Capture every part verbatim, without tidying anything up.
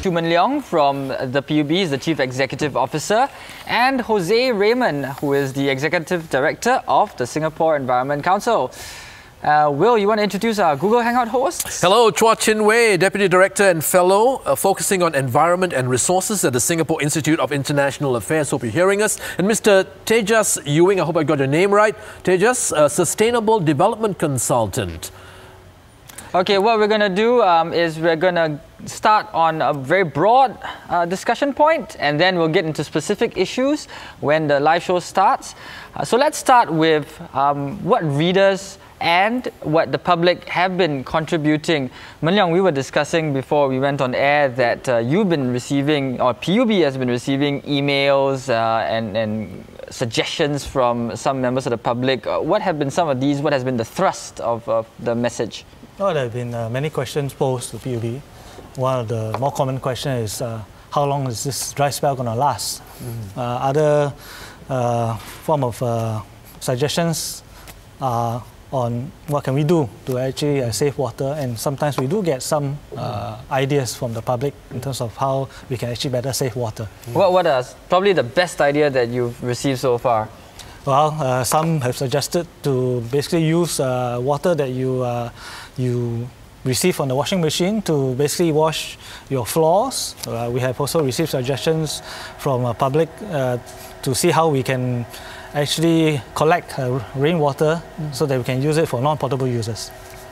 Tu Men Leong from the P U B, is the Chief Executive Officer, and Jose Raymond, who is the Executive Director of the Singapore Environment Council. Uh, Will, you want to introduce our Google Hangout hosts? Hello, Chua Chin Wei, Deputy Director and Fellow, uh, focusing on environment and resources at the Singapore Institute of International Affairs. Hope you're hearing us. And Mister Tejas Ewing, I hope I got your name right. Tejas, uh, Sustainable Development Consultant. Okay, what we're going to do um, is we're going to start on a very broad uh, discussion point, and then we'll get into specific issues when the live show starts. Uh, so let's start with um, what readers and what the public have been contributing. Men Leong, we were discussing before we went on air that uh, you've been receiving, or P U B has been receiving emails uh, and, and suggestions from some members of the public. Uh, what have been some of these? What has been the thrust of, of the message? Oh, there have been uh, many questions posed to P U B. One of the more common questions is uh, how long is this dry spell going to last? Mm-hmm. uh, other uh, form of uh, suggestions are on what can we do to actually uh, save water, and sometimes we do get some uh, ideas from the public in terms of how we can actually better save water. What, what is probably the best idea that you've received so far? Well, uh, some have suggested to basically use uh, water that you uh, you receive from the washing machine to basically wash your floors. Uh, we have also received suggestions from uh, public uh, to see how we can actually collect uh, rainwater mm. so that we can use it for non-potable users.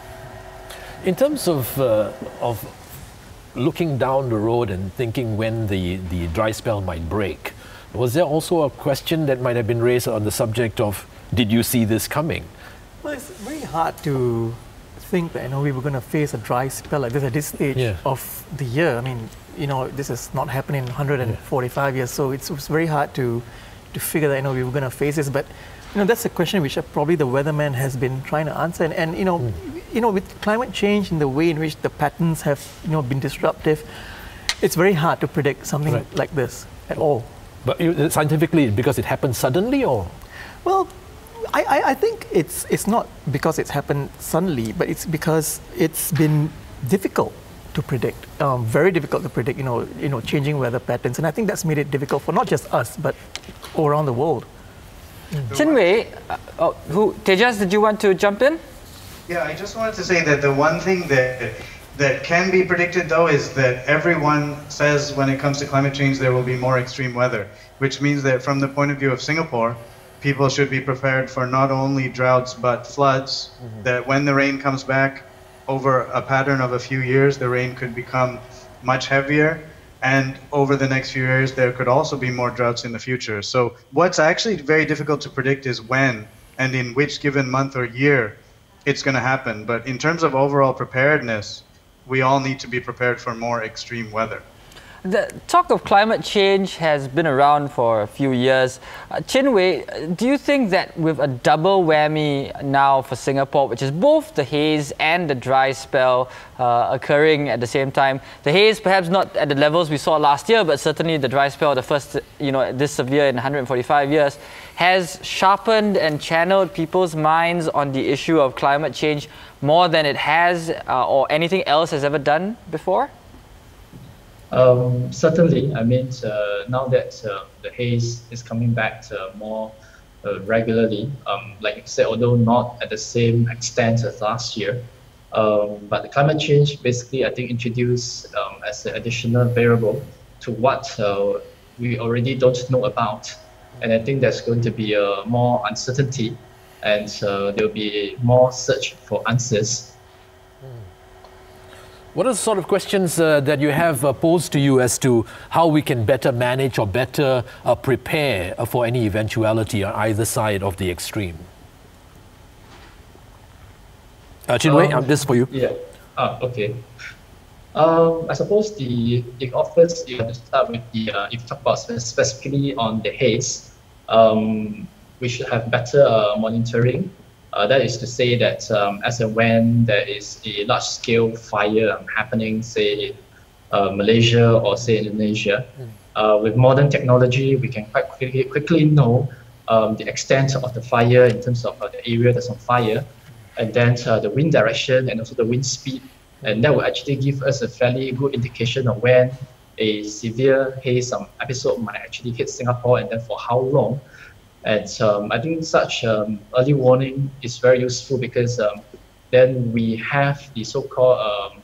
In terms of, uh, of looking down the road and thinking when the, the dry spell might break, was there also a question that might have been raised on the subject of, did you see this coming? Well, it's very hard to think that, you know, we were going to face a dry spell like this at this stage yeah. of the year. I mean, you know, this has not happened in one hundred forty-five yeah. years, so it's, it's very hard to to figure that, you know, we were going to face this. But, you know, that's a question which probably the weatherman has been trying to answer. And, and you know, mm. you know, with climate change in the way in which the patterns have, you know, been disruptive, it's very hard to predict something right. like this at all. But scientifically, because it happened suddenly, or? Well, I, I, I think it's it's not because it's happened suddenly, but it's because it's been difficult to predict, um, very difficult to predict, you know, you know, changing weather patterns. And I think that's made it difficult for not just us, but all around the world. Mm. Chin Wei, uh, oh, who, Tejas, did you want to jump in? Yeah, I just wanted to say that the one thing that that can be predicted, though, is that everyone says when it comes to climate change there will be more extreme weather, which means that from the point of view of Singapore, people should be prepared for not only droughts but floods, mm-hmm. that when the rain comes back over a pattern of a few years, the rain could become much heavier, and over the next few years there could also be more droughts in the future. So what's actually very difficult to predict is when and in which given month or year it's going to happen. But in terms of overall preparedness, we all need to be prepared for more extreme weather. The talk of climate change has been around for a few years. Uh, Chin Wei, do you think that with a double whammy now for Singapore, which is both the haze and the dry spell uh, occurring at the same time, the haze perhaps not at the levels we saw last year, but certainly the dry spell, the first, you know, this severe in one hundred forty-five years, has sharpened and channeled people's minds on the issue of climate change more than it has uh, or anything else has ever done before? Um, certainly, I mean, uh, now that uh, the haze is coming back uh, more uh, regularly, um, like you said, although not at the same extent as last year, um, but the climate change basically, I think, introduced um, as an additional variable to what uh, we already don't know about. And I think there's going to be uh, more uncertainty, and uh, there will be more search for answers. What are the sort of questions uh, that you have uh, posed to you as to how we can better manage or better uh, prepare uh, for any eventuality on either side of the extreme? Uh, Chin Wei, um, this is for you. Yeah. Ah, okay. Um, I suppose the it offers, you have to start with the, uh, if you talk about specifically on the haze, um, we should have better uh, monitoring. Uh, that is to say that um, as and when there is a large-scale fire happening, say in uh, Malaysia or say Indonesia, mm. uh, with modern technology, we can quite quickly, quickly know um, the extent of the fire in terms of uh, the area that's on fire, and then uh, the wind direction and also the wind speed, and that will actually give us a fairly good indication of when a severe haze um, episode might actually hit Singapore, and then for how long. And um, I think such um, early warning is very useful because um, then we have the so-called um,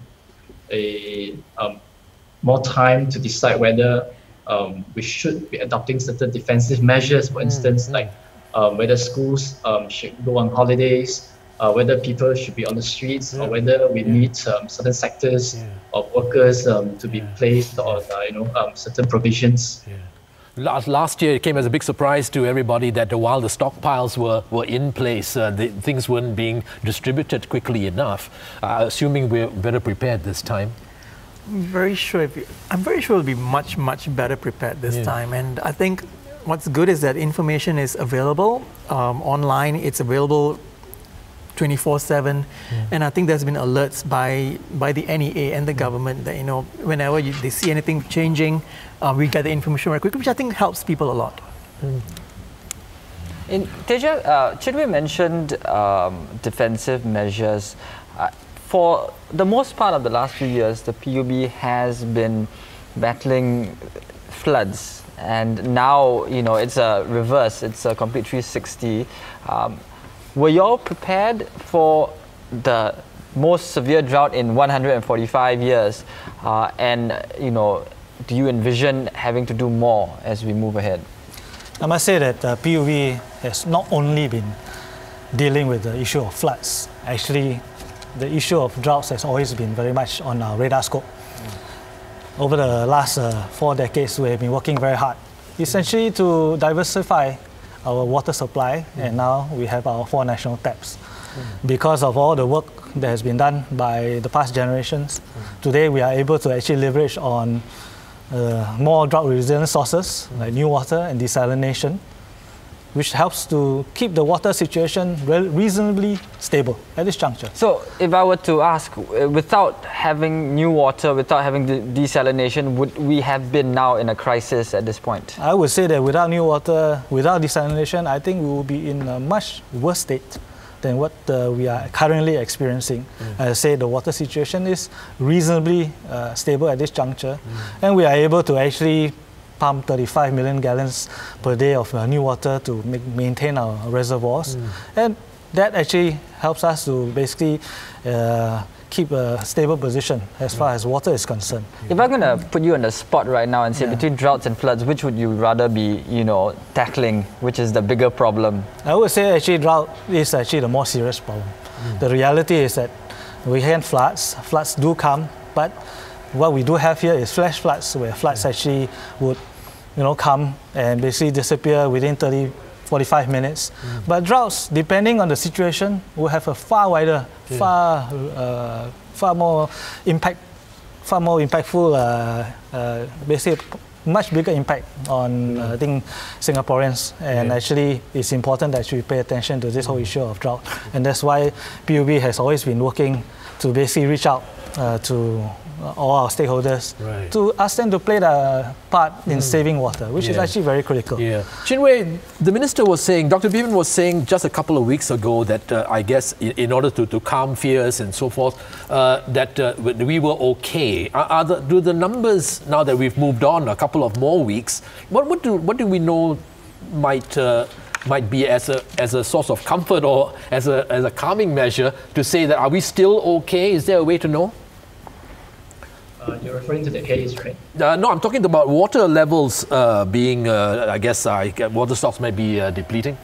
a um, more time to decide whether um, we should be adopting certain defensive measures, for instance, mm-hmm. like um, whether schools um, should go on holidays, uh, whether people should be on the streets, yeah. or whether we yeah. need um, certain sectors yeah. of workers um, to be yeah. placed on uh, you know um, certain provisions. Yeah. Last, last year, it came as a big surprise to everybody that while the stockpiles were, were in place, uh, the, things weren't being distributed quickly enough. Uh, assuming we're better prepared this time. I'm very sure. If you, I'm very sure we'll be much, much better prepared this yeah. time. And I think what's good is that information is available um, online. It's available twenty-four seven, yeah. and I think there's been alerts by by the N E A and the government that you know whenever you, they see anything changing, uh, we get the information very quickly, which I think helps people a lot. Mm. In Teja, uh, Chinwe mentioned um, defensive measures. Uh, for the most part of the last few years, the P U B has been battling floods, and now you know it's a reverse. It's a complete three sixty. Um, Were you all prepared for the most severe drought in one hundred forty-five years? Uh, and, you know, do you envision having to do more as we move ahead? I must say that uh, P U B has not only been dealing with the issue of floods. Actually, the issue of droughts has always been very much on our radar scope. Mm. Over the last uh, four decades, we have been working very hard, essentially to diversify our water supply, mm. and now we have our four national taps. Mm. Because of all the work that has been done by the past generations, mm. today we are able to actually leverage on uh, more drought-resilient sources, mm. like new water and desalination, which helps to keep the water situation reasonably stable at this juncture. So if I were to ask, without having new water, without having the desalination, would we have been now in a crisis at this point? I would say that without new water, without desalination, I think we will be in a much worse state than what uh, we are currently experiencing. Mm. As I say, the water situation is reasonably uh, stable at this juncture, mm. and we are able to actually pump thirty-five million gallons per day of uh, new water to make, maintain our reservoirs. Mm. And that actually helps us to basically uh, keep a stable position as far as water is concerned. If I'm going to put you on the spot right now and say yeah. between droughts and floods, which would you rather be, you know, tackling? Which is the bigger problem? I would say actually drought is actually the more serious problem. Mm. The reality is that we have floods. Floods do come, but what we do have here is flash floods, where floods actually would you know, come and basically disappear within thirty, forty-five minutes. Mm. But droughts, depending on the situation, will have a far wider, yeah. far, uh, far more impact, far more impactful, uh, uh, basically much bigger impact on, uh, I think, Singaporeans. And yeah. actually, it's important that we pay attention to this whole issue of drought. And that's why P U B has always been working to basically reach out uh, to all our stakeholders right. to ask them to play the part in mm. saving water, which yeah. is actually very critical. Yeah. Chinwe, the minister was saying, Doctor Bevan was saying just a couple of weeks ago that uh, I guess in, in order to, to calm fears and so forth, uh, that uh, we were okay. Are, are the, do the numbers, now that we've moved on a couple of more weeks, what, what, do, what do we know might uh, might be as a as a source of comfort or as a as a calming measure to say that are we still okay? Is there a way to know? Uh, you're referring to the haze, right? Uh, no, I'm talking about water levels uh, being, uh, I guess, uh, water stocks might be uh, depleting.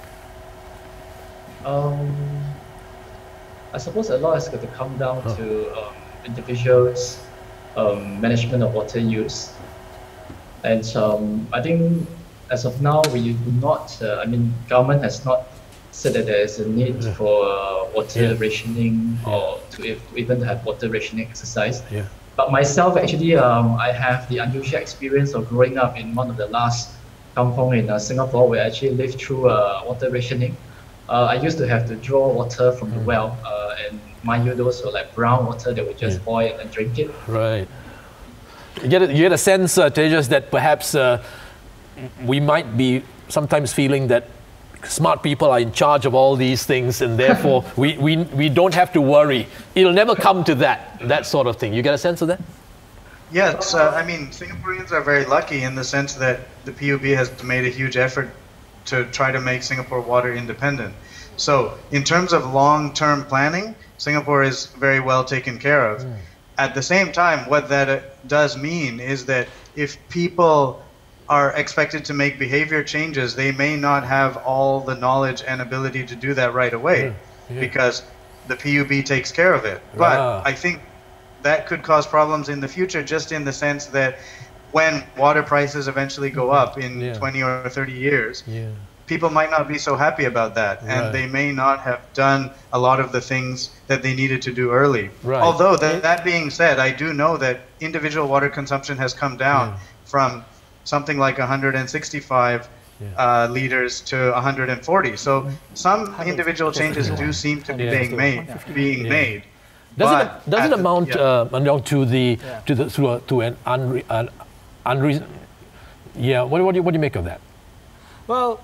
Um, I suppose a lot is going to come down huh. to um, individuals' um, management of water use. And um, I think as of now, we do not, uh, I mean, government has not said that there is a need yeah. for uh, water yeah. rationing yeah. or to, if, to even have water rationing exercise. Yeah. But myself, actually, um, I have the unusual experience of growing up in one of the last kampong in uh, Singapore, where I actually lived through uh, water rationing. Uh, I used to have to draw water from the well, uh, and mind you, those were like brown water that we just yeah. boil and drink it. Right. You get a, you get a sense, uh, Tejas, that perhaps uh, we might be sometimes feeling that smart people are in charge of all these things, and therefore we, we, we don't have to worry. It'll never come to that, that sort of thing. You get a sense of that? Yes, uh, I mean, Singaporeans are very lucky in the sense that the P U B has made a huge effort to try to make Singapore water independent. So in terms of long-term planning, Singapore is very well taken care of. Mm. At the same time, what that uh, does mean is that if people are expected to make behavior changes, they may not have all the knowledge and ability to do that right away, yeah. Yeah. because the P U B takes care of it. But ah. I think that could cause problems in the future, just in the sense that when water prices eventually go up in yeah. twenty or thirty years, yeah. people might not be so happy about that, right. and they may not have done a lot of the things that they needed to do early. Right. Although, that, that being said, I do know that individual water consumption has come down yeah. from something like one hundred sixty-five yeah. uh, liters to one hundred forty. So some individual changes do seem to be yeah. being made. Being yeah. made. Does it, does it amount the, yeah. uh, to the yeah. to the to, a, to an unre, an unreason? Yeah. What, what do you what do you make of that? Well,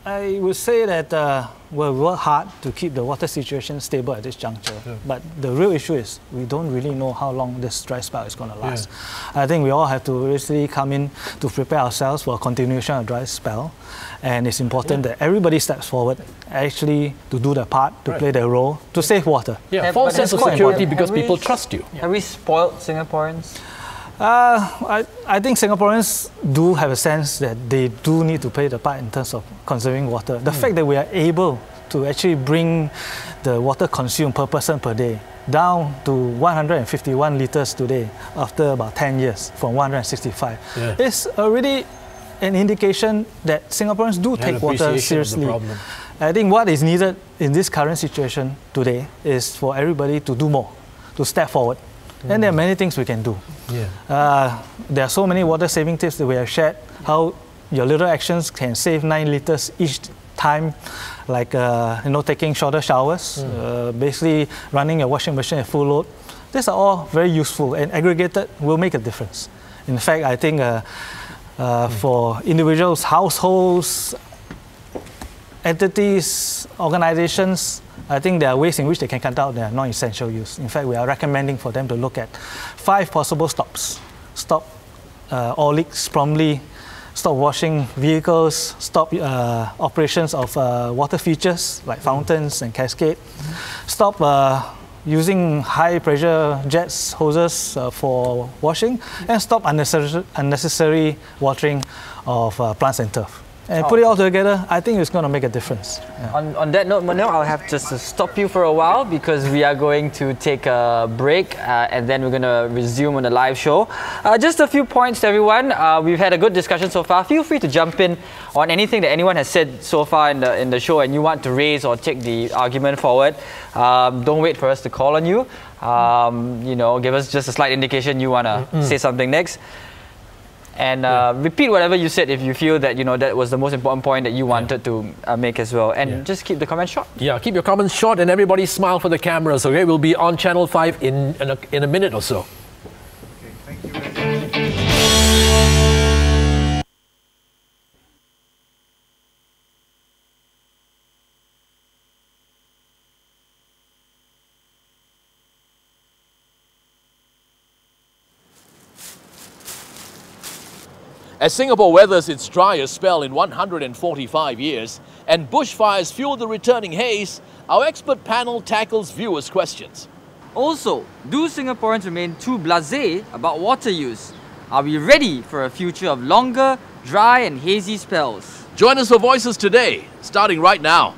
I would say that uh, we'll work hard to keep the water situation stable at this juncture. Yeah. But the real issue is we don't really know how long this dry spell is going to last. Yeah. I think we all have to really come in to prepare ourselves for a continuation of dry spell. And it's important yeah. that everybody steps forward actually to do their part, to right. play their role, to save water. Yeah, yeah false sense of security because we, people trust you. Have we spoiled Singaporeans? Uh, I, I think Singaporeans do have a sense that they do need to play the part in terms of conserving water. The mm. fact that we are able to actually bring the water consumed per person per day down to one hundred fifty-one liters today after about ten years from one hundred sixty-five yeah. is already an indication that Singaporeans do take water seriously. I think what is needed in this current situation today is for everybody to do more, to step forward. Mm. And there are many things we can do. Yeah. Uh, there are so many water saving tips that we have shared, how your little actions can save nine liters each time, like uh, you know, taking shorter showers, mm. uh, basically running your washing machine at full load. These are all very useful and aggregated will make a difference. In fact, I think uh, uh, mm. for individuals, households, entities, organizations, I think there are ways in which they can cut out their non-essential use. In fact, we are recommending for them to look at five possible stops. Stop uh, all leaks promptly, stop washing vehicles, stop uh, operations of uh, water features like fountains and cascade, stop uh, using high pressure jets, hoses uh, for washing, and stop unnecessary, unnecessary watering of uh, plants and turf. And put it all together, I think it's going to make a difference. Yeah. On, on that note, Manil, I'll have just to stop you for a while because we are going to take a break uh, and then we're going to resume on the live show. Uh, just a few points to everyone. Uh, we've had a good discussion so far. Feel free to jump in on anything that anyone has said so far in the, in the show and you want to raise or take the argument forward. Um, don't wait for us to call on you. Um, you know, give us just a slight indication you want to mm-hmm. say something next. And uh, yeah. repeat whatever you said if you feel that you know that was the most important point that you wanted yeah. to uh, make as well. And yeah. just keep the comments short. Yeah, keep your comments short and everybody smile for the cameras, okay? We'll be on Channel five in, in, a, in a minute or so. Okay, thank you very much. As Singapore weathers its driest spell in one hundred forty-five years and bushfires fuel the returning haze, our expert panel tackles viewers' questions. Also, do Singaporeans remain too blasé about water use? Are we ready for a future of longer, dry and hazy spells? Join us for Voices Today, starting right now.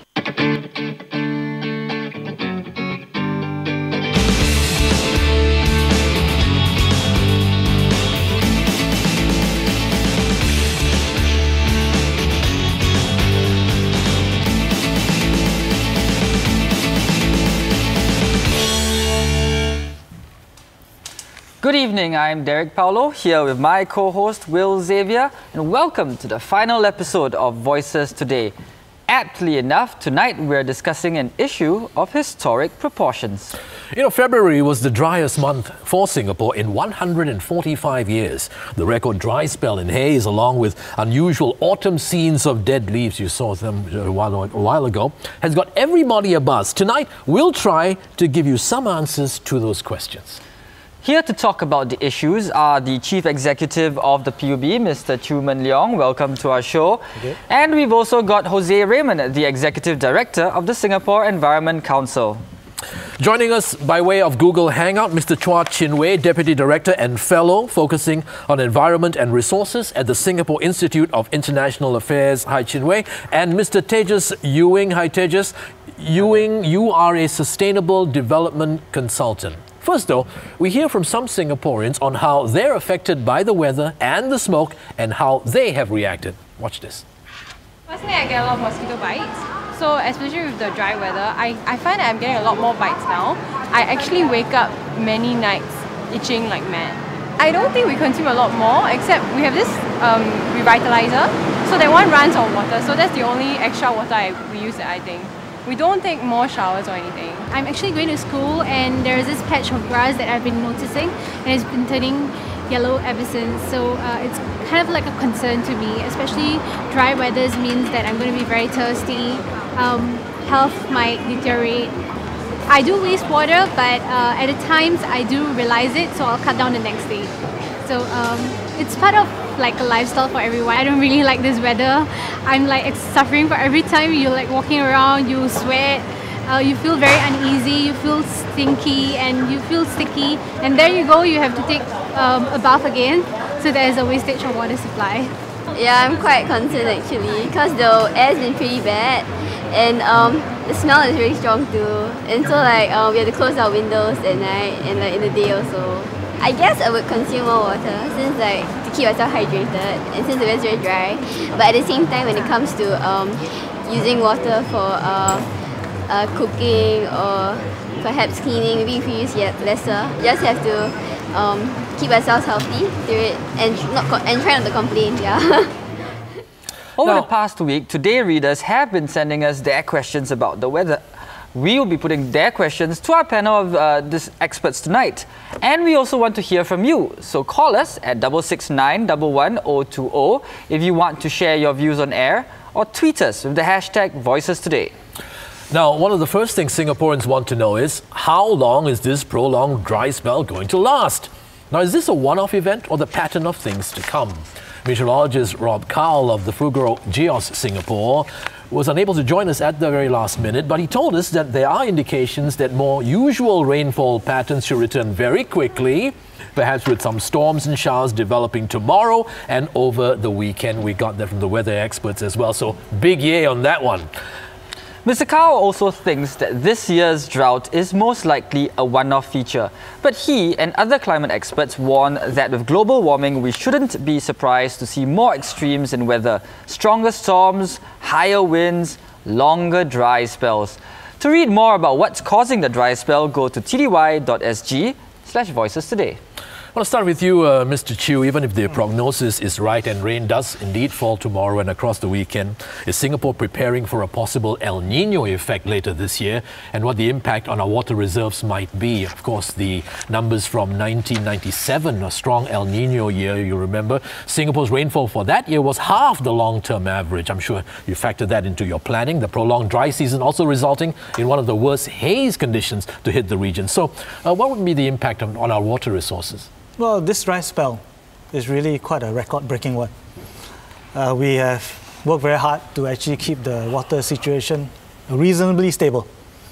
Good evening, I'm Derek Paulo, here with my co-host Will Xavier, and welcome to the final episode of Voices Today. Aptly enough, tonight we're discussing an issue of historic proportions. You know, February was the driest month for Singapore in one hundred forty-five years. The record dry spell in haze, along with unusual autumn scenes of dead leaves, you saw them a while, a while ago, has got everybody abuzz. Tonight, we'll try to give you some answers to those questions. Here to talk about the issues are the Chief Executive of the P U B, Mister Chew Men Leong. Welcome to our show. Okay. And we've also got Jose Raymond, the Executive Director of the Singapore Environment Council. Joining us by way of Google Hangout, Mister Chua Chin Wei, Deputy Director and Fellow focusing on environment and resources at the Singapore Institute of International Affairs. Hi Chin Wei. And Mister Tejas Ewing. Hi Tejas. Ewing, you are a sustainable development consultant. First though, we hear from some Singaporeans on how they're affected by the weather and the smoke and how they have reacted. Watch this. Personally, I get a lot of mosquito bites. So especially with the dry weather, I, I find that I'm getting a lot more bites now. I actually wake up many nights itching like mad. I don't think we consume a lot more, except we have this um, revitalizer. So that one runs on water. So that's the only extra water I, we use, I think. We don't take more showers or anything. I'm actually going to school and there's this patch of grass that I've been noticing and it's been turning yellow ever since. So uh, it's kind of like a concern to me, especially dry weathers means that I'm going to be very thirsty, um, health might deteriorate. I do waste water, but uh, at the times I do realize it, so I'll cut down the next day. So um, it's part of like a lifestyle for everyone. I don't really like this weather. I'm like suffering for every time you're like walking around, you sweat, uh, you feel very uneasy, you feel stinky and you feel sticky. And there you go, you have to take um, a bath again. So there's a wastage of water supply. Yeah, I'm quite concerned actually because the air's been pretty bad and um, the smell is really strong too. And so like um, we have to close our windows at night and like in the day also. I guess I would consume more water since like to keep myself hydrated and since the weather's very dry. But at the same time, when it comes to um, using water for uh, uh, cooking or perhaps cleaning, maybe if we use yet lesser, you just have to um, keep ourselves healthy through it and not co and try not to complain. Yeah. Over Now, the past week, Today readers have been sending us their questions about the weather. We will be putting their questions to our panel of uh, this experts tonight. And we also want to hear from you. So call us at six six nine, one one zero two zero if you want to share your views on air, or tweet us with the hashtag VoicesTODAY. Now, one of the first things Singaporeans want to know is how long is this prolonged dry spell going to last? Now, is this a one-off event or the pattern of things to come? Meteorologist Rob Cowell of the Fugro Geos Singapore was unable to join us at the very last minute, but he told us that there are indications that more usual rainfall patterns should return very quickly, perhaps with some storms and showers developing tomorrow and over the weekend. We got that from the weather experts as well, so big yay on that one. Mister Cowell also thinks that this year's drought is most likely a one-off feature. But he and other climate experts warn that with global warming, we shouldn't be surprised to see more extremes in weather, stronger storms, higher winds, longer dry spells. To read more about what's causing the dry spell, go to t d y dot s g slash voices today. I want to start with you, uh, Mister Chew. Even if the prognosis is right and rain does indeed fall tomorrow and across the weekend, is Singapore preparing for a possible El Nino effect later this year and what the impact on our water reserves might be? Of course, the numbers from nineteen ninety-seven, a strong El Nino year, you remember, Singapore's rainfall for that year was half the long-term average. I'm sure you factored that into your planning. The prolonged dry season also resulting in one of the worst haze conditions to hit the region. So uh, what would be the impact on, on our water resources? Well, this dry spell is really quite a record-breaking one. Uh, we have worked very hard to actually keep the water situation reasonably stable.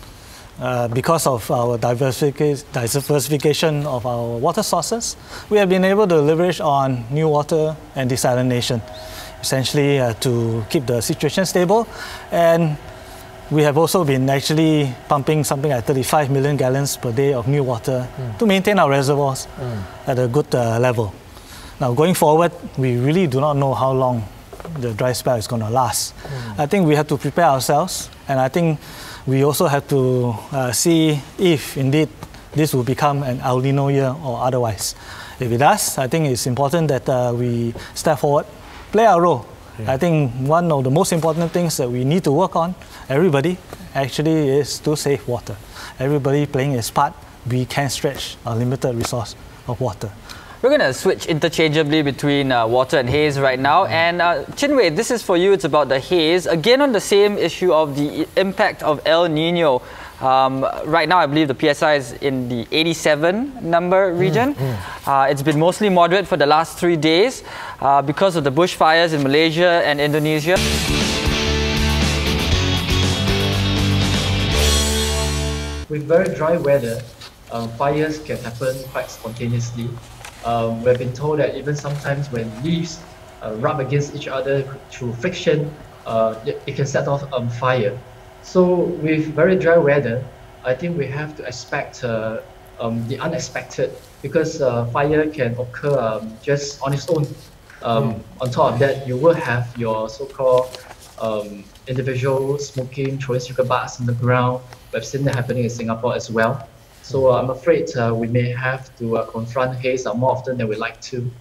Uh, because of our diversific diversification of our water sources, we have been able to leverage on new water and desalination, essentially uh, to keep the situation stable. And we have also been actually pumping something like thirty-five million gallons per day of new water mm. to maintain our reservoirs mm. at a good uh, level. Now, going forward, we really do not know how long the dry spell is going to last. Mm. I think we have to prepare ourselves, and I think we also have to uh, see if indeed this will become an El Nino year or otherwise. If it does, I think it's important that uh, we step forward, play our role. I think one of the most important things that we need to work on, everybody, actually is to save water. Everybody playing its part, we can stretch our limited resource of water. We're going to switch interchangeably between uh, water and haze right now. And uh, Chin Wei, this is for you. It's about the haze. Again, on the same issue of the impact of El Nino. Um, right now, I believe the P S I is in the eighty-seven number region. Mm, mm. Uh, it's been mostly moderate for the last three days uh, because of the bushfires in Malaysia and Indonesia. With very dry weather, um, fires can happen quite spontaneously. Um, we've been told that even sometimes when leaves uh, rub against each other through friction, uh, it, it can set off um, fire. So with very dry weather, I think we have to expect uh, um, the unexpected, because uh, fire can occur um, just on its own. Um, mm. On top of that, you will have your so-called um, individual smoking, throwing cigarette butts on the ground. We've seen that happening in Singapore as well. So uh, I'm afraid uh, we may have to uh, confront haze uh, more often than we like to.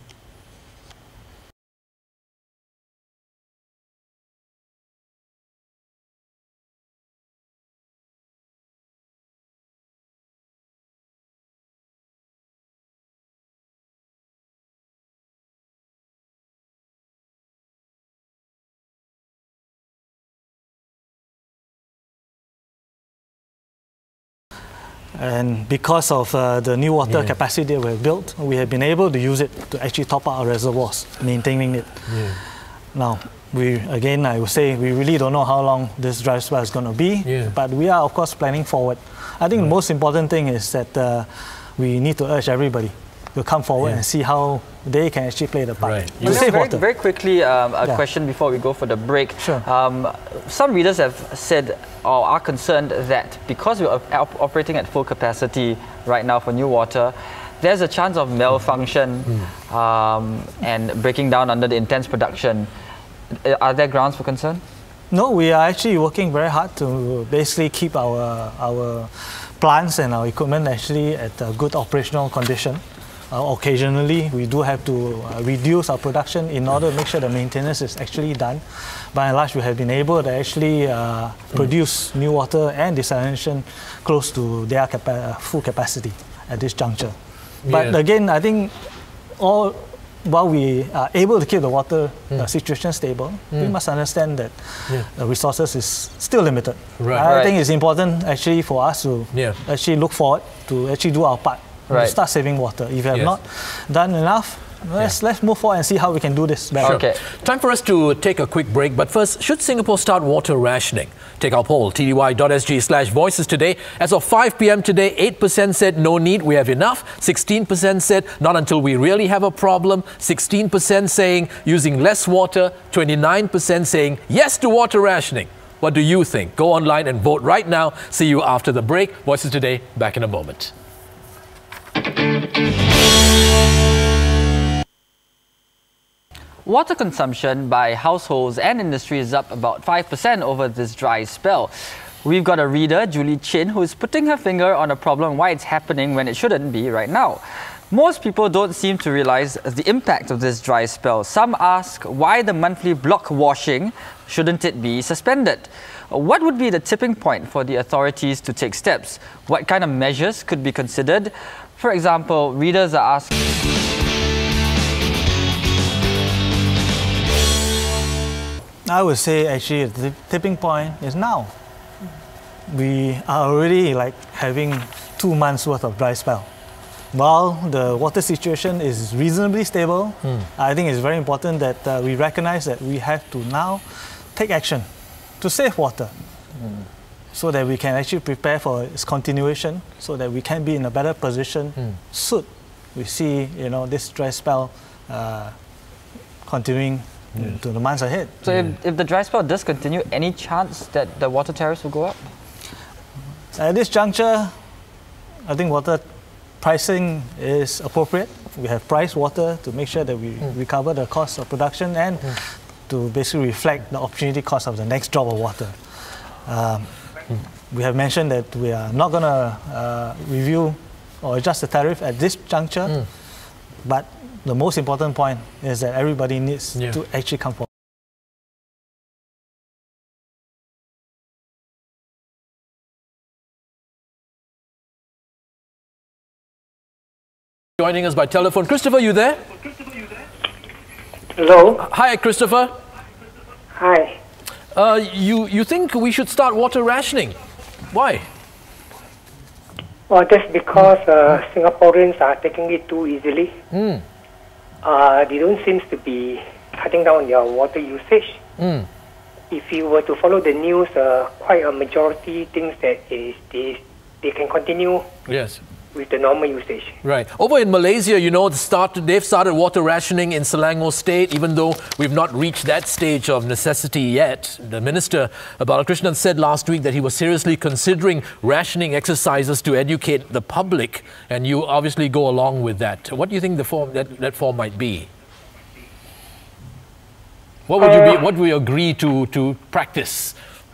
And because of uh, the new water yeah. capacity that we've built, we have been able to use it to actually top up our reservoirs, maintaining it. Yeah. Now, we again, I would say we really don't know how long this dry spell is going to be, yeah. but we are, of course, planning forward. I think right. the most important thing is that uh, we need to urge everybody to come forward yeah. and see how they can actually play the part. Right. To save very, water. Very quickly, um, a yeah. question before we go for the break. Sure. Um, some readers have said or are concerned that because we're op operating at full capacity right now for new water, there's a chance of malfunction mm. um, and breaking down under the intense production. Are there grounds for concern? No, we are actually working very hard to basically keep our, our plants and our equipment actually at a good operational condition. Uh, occasionally, we do have to uh, reduce our production in order to make sure the maintenance is actually done. By and large, we have been able to actually uh, produce new water and desalination close to their capa full capacity at this juncture. But yeah. again, I think all while we are able to keep the water mm. uh, situation stable, mm. we must understand that yeah. the resources is still limited. Right. I right. think it's important actually for us to yeah. actually look forward to actually do our part. Right. To start saving water. If you have yes. not done enough, let's, yeah. let's move forward and see how we can do this better. Sure. Okay. Time for us to take a quick break, but first, should Singapore start water rationing? Take our poll, t d y dot s g slash voices today. As of five p m today, eight percent said no need, we have enough. sixteen percent said not until we really have a problem. sixteen percent saying using less water. twenty-nine percent saying yes to water rationing. What do you think? Go online and vote right now. See you after the break. Voices Today, back in a moment. Water consumption by households and industry is up about five percent over this dry spell. We've got a reader, Julie Chin, who is putting her finger on a problem why it's happening when it shouldn't be right now. Most people don't seem to realize the impact of this dry spell. Some ask why the monthly block washing, shouldn't it be suspended? What would be the tipping point for the authorities to take steps? What kind of measures could be considered? For example, readers are asking... I would say actually the tipping point is now. We are already like having two months worth of dry spell. While the water situation is reasonably stable, mm. I think it's very important that uh, we recognize that we have to now take action to save water mm. so that we can actually prepare for its continuation, so that we can be in a better position mm. should we see, you know, this dry spell uh, continuing yes. to the months ahead. So yeah. if, if the dry spell does continue, any chance that the water tariffs will go up? At this juncture, I think water pricing is appropriate. We have priced water to make sure that we mm. recover the cost of production and mm. to basically reflect the opportunity cost of the next drop of water. Um, mm. We have mentioned that we are not going to uh, review or adjust the tariff at this juncture, mm. but the most important point is that everybody needs yeah. to actually come forward. Joining us by telephone. Christopher, you there? Hello. Hi, Christopher. Hi. Uh, you, you think we should start water rationing? Why? Well, that's because uh, Singaporeans are taking it too easily. Mm. Uh, they don't seem to be cutting down their water usage. Mm. If you were to follow the news, uh, quite a majority thinks that is they, they can continue Yes. with the normal usage. Right. Over in Malaysia, you know, started, they've started water rationing in Selangor State, even though we've not reached that stage of necessity yet. The Minister, Balakrishnan, said last week that he was seriously considering rationing exercises to educate the public, and you obviously go along with that. What do you think the form, that, that form might be? What would you be, what would you agree to, to practice?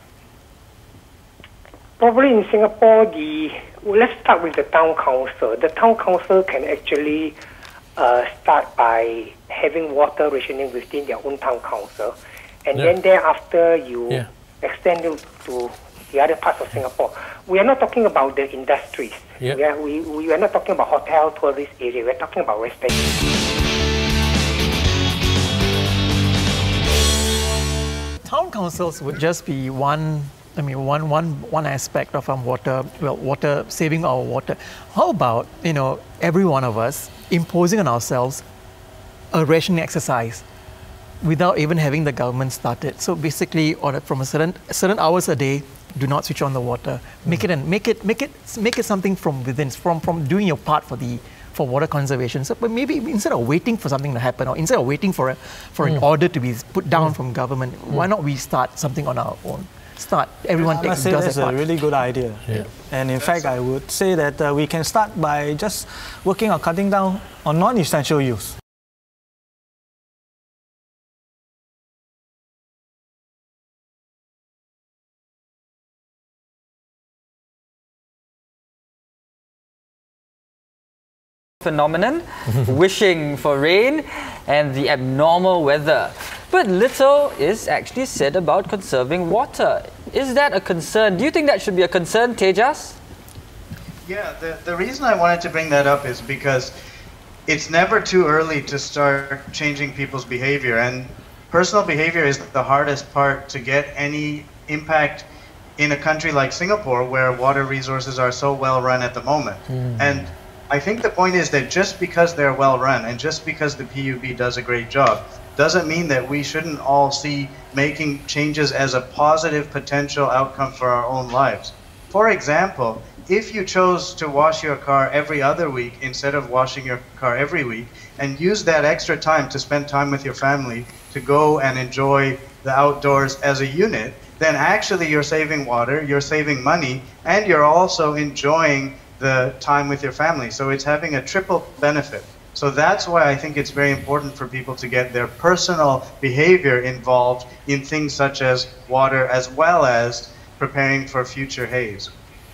Probably in Singapore, the well, let's start with the town council. The town council can actually uh, start by having water rationing within their own town council, and Yeah. then thereafter you Yeah. extend it to the other parts of Singapore. We are not talking about the industries. Yeah. We, are, we, we are not talking about hotel, tourist area. We are talking about residential. Town councils would just be one, I mean, one, one, one aspect of um, water, well, water, saving our water. How about, you know, every one of us imposing on ourselves a rationing exercise without even having the government start it? So basically, on a, from a certain, certain hours a day, do not switch on the water. Make mm. it and make it, make it, make it something from within, from, from doing your part for the, for water conservation. So, but maybe instead of waiting for something to happen, or instead of waiting for a, for mm. an order to be put down mm. from government, mm. why not we start something on our own? Start. Everyone I takes must say does that's their a part. really good idea. Yeah. And in fact, I would say that uh, we can start by just working on cutting down on non-essential use. Phenomenon, wishing for rain and the abnormal weather. But little is actually said about conserving water. Is that a concern? Do you think that should be a concern, Tejas? Yeah, the, the reason I wanted to bring that up is because it's never too early to start changing people's behavior, and personal behavior is the hardest part to get any impact in a country like Singapore, where water resources are so well run at the moment. Mm. And I think the point is that just because they're well run and just because the P U B does a great job doesn't mean that we shouldn't all see making changes as a positive potential outcome for our own lives. For example, if you chose to wash your car every other week instead of washing your car every week, and use that extra time to spend time with your family, to go and enjoy the outdoors as a unit, then actually you're saving water, you're saving money, and you're also enjoying the time with your family. So it's having a triple benefit. So that's why I think it's very important for people to get their personal behavior involved in things such as water, as well as preparing for future haze.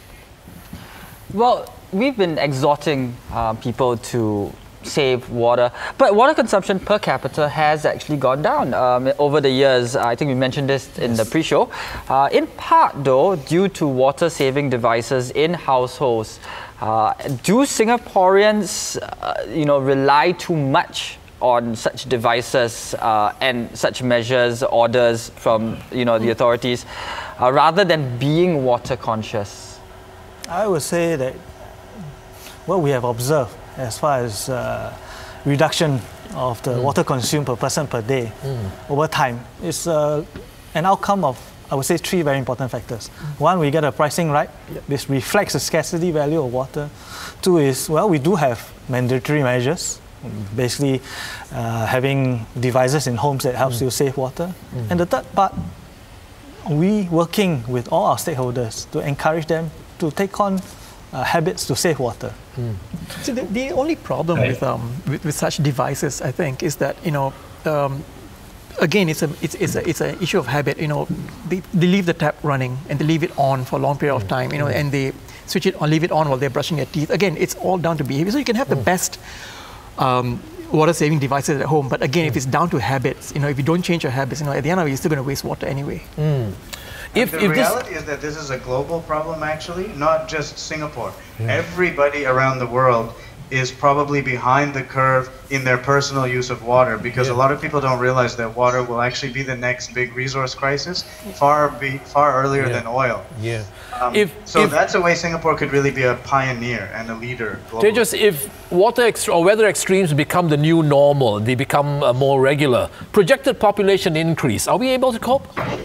Well, we've been exhorting uh, people to save water, but water consumption per capita has actually gone down um, over the years. I think we mentioned this in the pre-show. Uh, in part, though, due to water-saving devices in households. Uh, do Singaporeans, uh, you know, rely too much on such devices uh, and such measures, orders from, you know, the authorities, uh, rather than being water conscious? I would say that what we have observed as far as uh, reduction of the mm. water consumed per person per day mm. over time is uh, an outcome of, I would say, three very important factors. Mm. One, we get a pricing right. Yep. This reflects the scarcity value of water. Two is, well, we do have mandatory measures, basically uh, having devices in homes that helps mm. you save water. Mm. And the third part, we working with all our stakeholders to encourage them to take on uh, habits to save water. Mm. So the, the only problem right. with, um, with with such devices, I think, is that, you know, um, again, it's a it's it's a it's an issue of habit. You know, they, they leave the tap running and they leave it on for a long period mm. of time. You know, mm. and they switch it on, leave it on while they're brushing their teeth. Again, it's all down to behavior. So you can have mm. the best um, water-saving devices at home, but again, mm. if it's down to habits, you know, if you don't change your habits, you know, at the end of it, you're still going to waste water anyway. Mm. If, the if reality this... is that this is a global problem, actually, not just Singapore. Yeah. Everybody around the world is probably behind the curve in their personal use of water, because yeah. a lot of people don't realize that water will actually be the next big resource crisis, far be, far earlier yeah. than oil. Yeah. Um, if, so if, that's a way Singapore could really be a pioneer and a leader globally. Just if water ex or weather extremes become the new normal, they become uh, more regular, projected population increase, are we able to cope?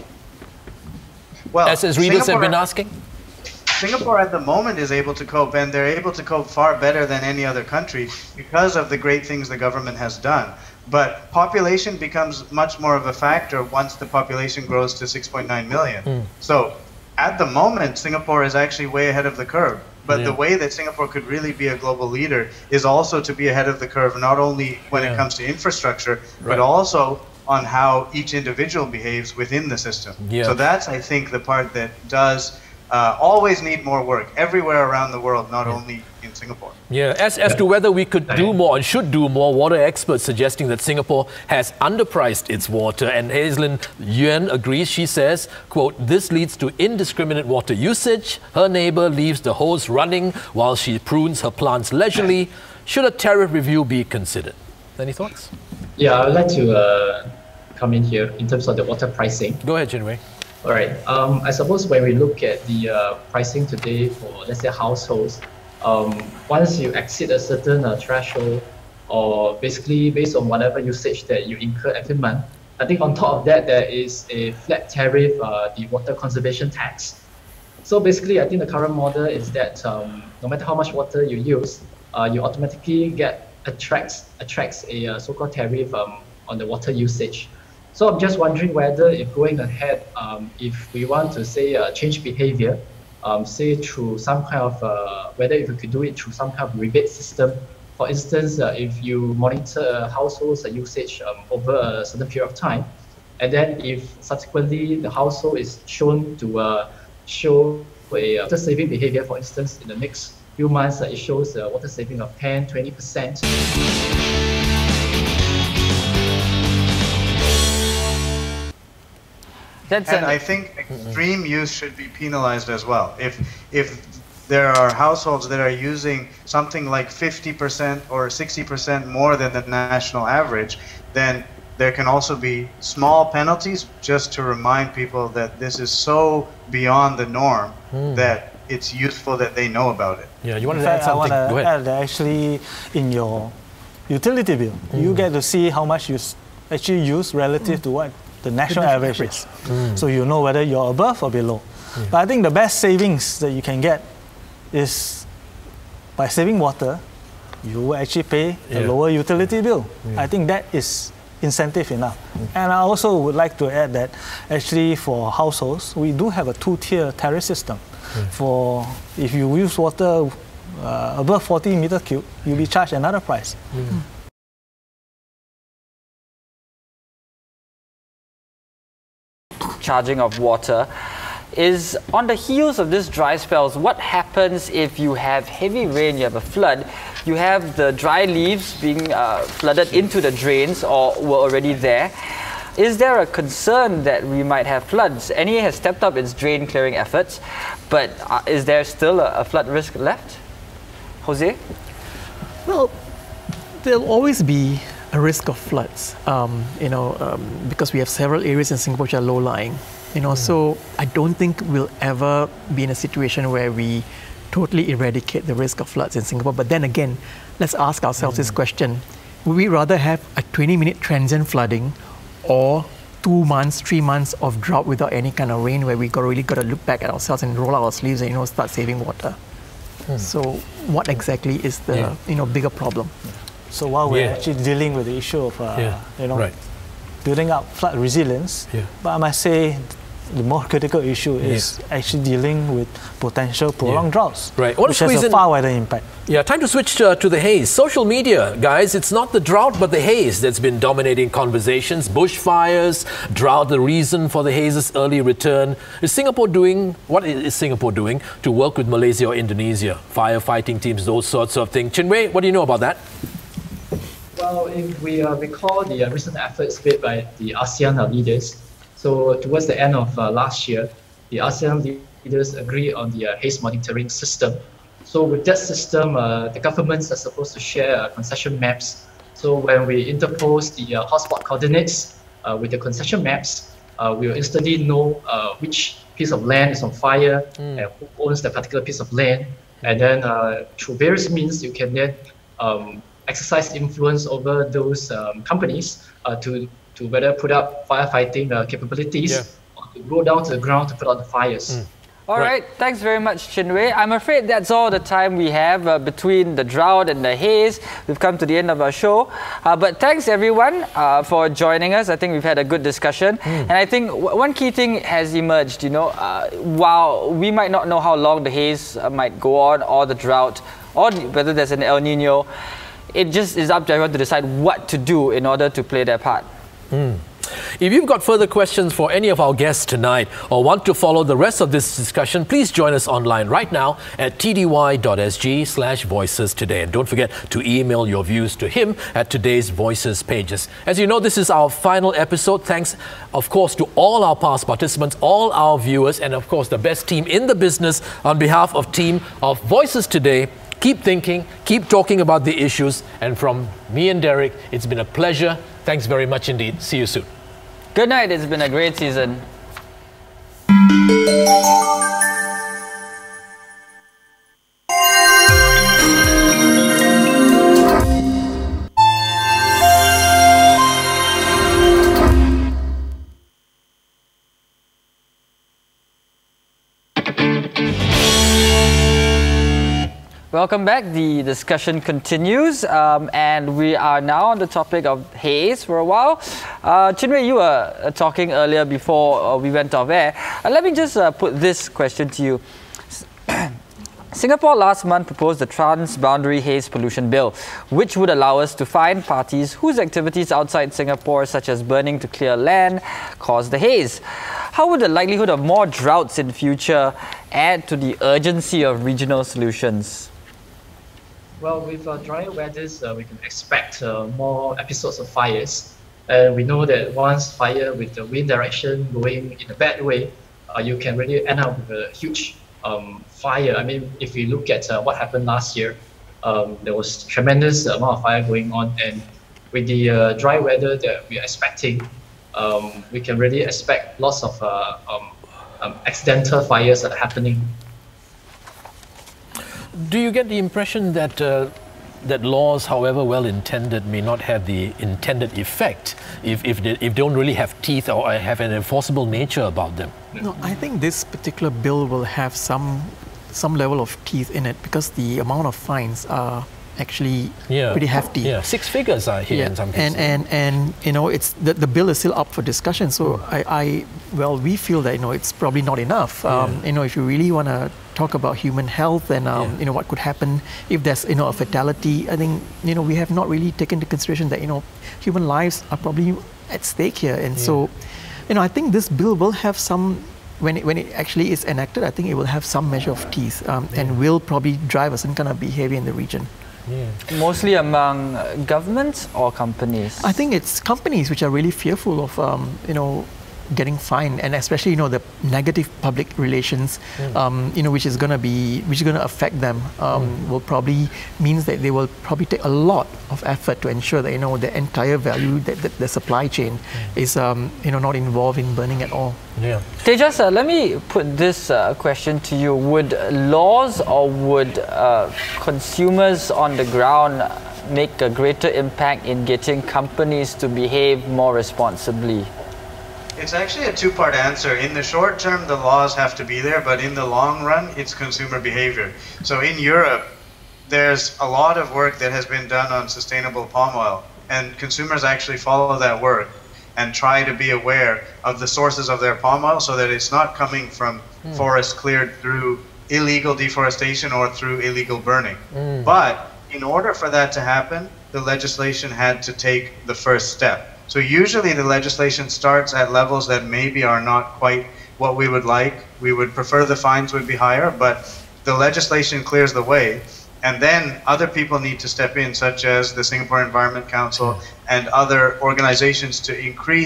Well, as, as readers Singapore, have been asking? Singapore at the moment is able to cope, and they're able to cope far better than any other country because of the great things the government has done. But population becomes much more of a factor once the population grows to six point nine million. Mm. So at the moment, Singapore is actually way ahead of the curve. But yeah. the way that Singapore could really be a global leader is also to be ahead of the curve, not only when yeah. it comes to infrastructure, right. but also on how each individual behaves within the system. Yeah. So that's, I think, the part that does Uh, always need more work everywhere around the world, not yeah. only in Singapore. Yeah, as, as to whether we could do more and should do more, water experts suggesting that Singapore has underpriced its water. And Hazelyn Yuan agrees. She says, quote, this leads to indiscriminate water usage. Her neighbour leaves the hose running while she prunes her plants leisurely. Should a tariff review be considered? Any thoughts? Yeah, I would like to uh, come in here in terms of the water pricing. Go ahead, Jinwei. All right. Um, I suppose when we look at the uh, pricing today for, let's say, households, um, once you exceed a certain uh, threshold, or basically based on whatever usage that you incur every month, I think on top of that, there is a flat tariff, uh, the water conservation tax. So basically, I think the current model is that um, no matter how much water you use, uh, you automatically get attracts attracts a uh, so-called tariff um, on the water usage. So I'm just wondering whether, if going ahead, um, if we want to say uh, change behavior, um, say through some kind of, uh, whether if we could do it through some kind of rebate system. For instance, uh, if you monitor a household's uh, usage um, over a certain period of time, and then if subsequently the household is shown to uh, show a water saving behavior, for instance, in the next few months, uh, it shows a water saving of ten, twenty percent. That's and I think extreme use should be penalized as well. If if there are households that are using something like fifty percent or sixty percent more than the national average, then there can also be small penalties just to remind people that this is so beyond the norm mm. that it's useful that they know about it. Yeah, you want to add something? I Go ahead. Add that actually in your utility bill, mm. you get to see how much you actually use relative mm. to what the national average is. Mm. So you know whether you're above or below. Yeah. But I think the best savings that you can get is by saving water, you will actually pay a yeah. lower utility bill. Yeah. I think that is incentive enough. Mm. And I also would like to add that actually for households, we do have a two-tier tariff system. Mm. For if you use water uh, above forty meter cube, you'll be charged another price. Mm. Charging of water is on the heels of this dry spells. What happens if you have heavy rain, you have a flood, you have the dry leaves being uh, flooded into the drains or were already there? Is there a concern that we might have floods? N E A has stepped up its drain clearing efforts, but uh, is there still a, a flood risk left? Jose? Well, there'll always be a risk of floods, um, you know, um, because we have several areas in Singapore which are low-lying, you know, mm. so I don't think we'll ever be in a situation where we totally eradicate the risk of floods in Singapore. But then again, let's ask ourselves mm. this question. Would we rather have a twenty-minute transient flooding or two months, three months of drought without any kind of rain where we got really got to look back at ourselves and roll our sleeves and, you know, start saving water? Mm. So what exactly is the, yeah. you know, bigger problem? So while we're yeah. actually dealing with the issue of, uh, yeah. you know, right. building up flood resilience, yeah. but I must say the more critical issue is yeah. actually dealing with potential prolonged yeah. droughts, right. which has a far wider impact. Yeah, time to switch uh, to the haze. Social media, guys, it's not the drought but the haze that's been dominating conversations. Bushfires, drought, the reason for the haze's early return. Is Singapore doing, what is Singapore doing to work with Malaysia or Indonesia? Firefighting teams, those sorts of things. Chinwei, what do you know about that? Well, if we uh, recall the uh, recent efforts made by the ASEAN uh, leaders, so towards the end of uh, last year, the ASEAN leaders agreed on the uh, haze monitoring system. So with that system, uh, the governments are supposed to share uh, concession maps. So when we interpose the uh, hotspot coordinates uh, with the concession maps, uh, we will instantly know uh, which piece of land is on fire mm. and who owns that particular piece of land. And then uh, through various means, you can then um, exercise influence over those um, companies uh, to, to whether put up firefighting uh, capabilities yeah. or to go down to the ground to put out the fires. Mm. All right. right, thanks very much, Chinwei. I'm afraid that's all the time we have uh, between the drought and the haze. We've come to the end of our show. Uh, but thanks, everyone, uh, for joining us. I think we've had a good discussion. Mm. And I think w one key thing has emerged, you know, uh, while we might not know how long the haze uh, might go on, or the drought, or whether there's an El Nino, it just is up to everyone to decide what to do in order to play their part. Mm. If you've got further questions for any of our guests tonight or want to follow the rest of this discussion, please join us online right now at t d y dot s g slash voices today. And don't forget to email your views to him at today's Voices pages. As you know, this is our final episode. Thanks, of course, to all our past participants, all our viewers, and of course, the best team in the business. On behalf of team of Voices Today, keep thinking, keep talking about the issues. And from me and Derek, it's been a pleasure. Thanks very much indeed. See you soon. Good night. It's been a great season. Welcome back. The discussion continues, um, and we are now on the topic of haze for a while. Uh, Chinwei, you were uh, talking earlier before uh, we went off air. Uh, let me just uh, put this question to you. Singapore last month proposed the Trans-Boundary Haze Pollution Bill, which would allow us to fine parties whose activities outside Singapore, such as burning to clear land, cause the haze. How would the likelihood of more droughts in future add to the urgency of regional solutions? Well, with uh, drier weathers, uh, we can expect uh, more episodes of fires. And we know that once fire with the wind direction going in a bad way, uh, you can really end up with a huge um, fire. I mean, if we look at uh, what happened last year, um, there was tremendous amount of fire going on. And with the uh, dry weather that we are expecting, um, we can really expect lots of uh, um, um, accidental fires are happening. Do you get the impression that uh, that laws, however well intended, may not have the intended effect if, if, they, if they don't really have teeth or have an enforceable nature about them? No, I think this particular bill will have some some level of teeth in it because the amount of fines are actually yeah. pretty hefty. Yeah, six figures are here yeah. in some cases. And, and, and you know, it's the, the bill is still up for discussion. So I, I, well, we feel that, you know, it's probably not enough. Um, yeah. You know, if you really want to talk about human health and, um, yeah. you know, what could happen if there's, you know, a fatality, I think, you know, we have not really taken into consideration that, you know, human lives are probably at stake here. And yeah. so, you know, I think this bill will have some, when it, when it actually is enacted, I think it will have some measure of teeth um, yeah. and will probably drive a certain kind of behavior in the region. Yeah. Mostly among uh, governments or companies? I think it's companies which are really fearful of, um, you know, getting fined, and especially, you know, the negative public relations, mm. um, you know, which is going to be, which is going to affect them, um, mm. will probably means that they will probably take a lot of effort to ensure that, you know, the entire value, that the, the supply chain mm. is, um, you know, not involved in burning at all. Yeah. Tejas, uh, let me put this uh, question to you. Would laws or would uh, consumers on the ground make a greater impact in getting companies to behave more responsibly? It's actually a two-part answer. In the short term, the laws have to be there, but in the long run, it's consumer behavior. So in Europe, there's a lot of work that has been done on sustainable palm oil, and consumers actually follow that work and try to be aware of the sources of their palm oil so that it's not coming from mm. forests cleared through illegal deforestation or through illegal burning. Mm. But in order for that to happen, the legislation had to take the first step. So usually the legislation starts at levels that maybe are not quite what we would like. We would prefer the fines would be higher, but the legislation clears the way. And then other people need to step in, such as the Singapore Environment Council and other organizations, to increase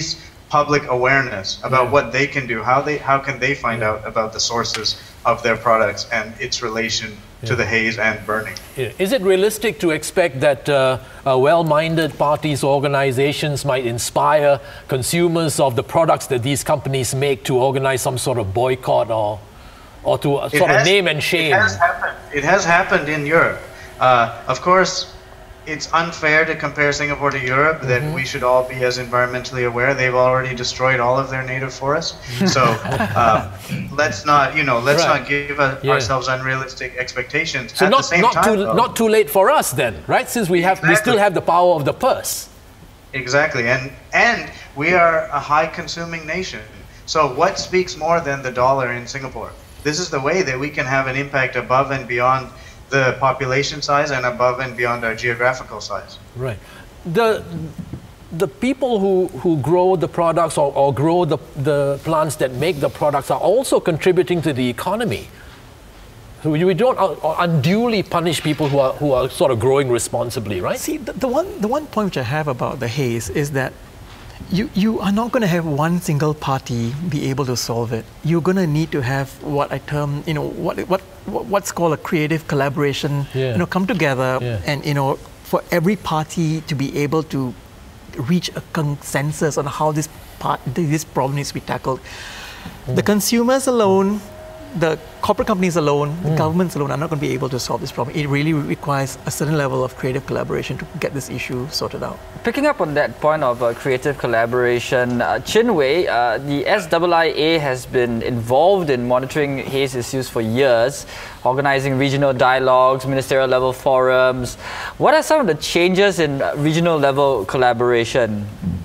public awareness about yeah. what they can do, how they how can they find yeah. out about the sources of their products and its relation yeah. to the haze and burning. Yeah. Is it realistic to expect that uh, uh, well-minded parties or organizations might inspire consumers of the products that these companies make to organize some sort of boycott or, or to uh, sort has, of name and shame? It has happened, it has happened in Europe. Uh, of course, it's unfair to compare Singapore to Europe, that mm-hmm. we should all be as environmentally aware. They've already destroyed all of their native forests. So uh, let's not, you know, let's right. not give a, yeah. ourselves unrealistic expectations. So At not, the same not, time, too, though, not too late for us then, right? Since we, have, exactly. we still have the power of the purse. Exactly, and, and we are a high-consuming nation. So what speaks more than the dollar in Singapore? This is the way that we can have an impact above and beyond the population size and above and beyond our geographical size. Right. The the people who, who grow the products or, or grow the, the plants that make the products are also contributing to the economy. So we don't unduly punish people who are who are sort of growing responsibly, right? See, the, the one the one point which I have about the haze is that You, you are not going to have one single party be able to solve it. You're going to need to have what I term, you know, what what what's called a creative collaboration. Yeah. You know, come together yeah. and you know, for every party to be able to reach a consensus on how this part this problem needs to be tackled. Mm. The consumers alone, the corporate companies alone, mm. the governments alone are not going to be able to solve this problem. It really requires a certain level of creative collaboration to get this issue sorted out. Picking up on that point of uh, creative collaboration, uh, Chin Wei, uh, the S I I A has been involved in monitoring haze issues for years, organizing regional dialogues, ministerial level forums. What are some of the changes in regional level collaboration?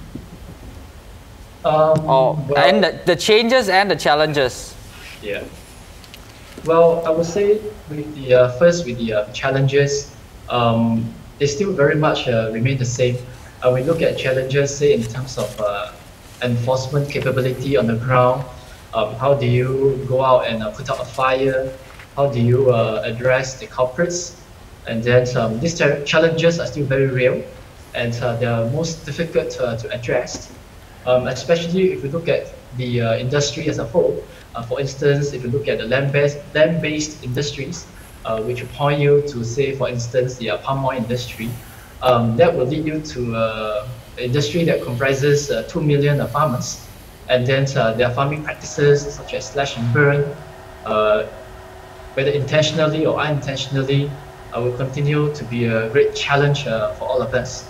Um, or, well, and the, the changes and the challenges? Yeah. Well, I would say with the uh, first with the uh, challenges, um, they still very much uh, remain the same. Uh, we look at challenges, say in terms of uh, enforcement capability on the ground. Um, how do you go out and uh, put out a fire? How do you uh, address the culprits? And then um, these challenges are still very real, and uh, they are most difficult uh, to address. Um, especially if we look at the uh, industry as a whole. Uh, for instance, if you look at the land-based land-based industries, uh, which will point you to, say, for instance, the uh, palm oil industry, um, that will lead you to uh, an industry that comprises uh, two million uh, farmers, and then uh, their farming practices such as slash and burn, uh, whether intentionally or unintentionally, uh, will continue to be a great challenge uh, for all of us.